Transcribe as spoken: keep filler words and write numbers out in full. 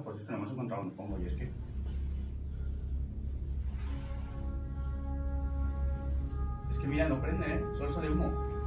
casa, por cierto, no hemos encontrado donde pongo, y es que... Es que mira, no prende, ¿eh? Solo sale humo.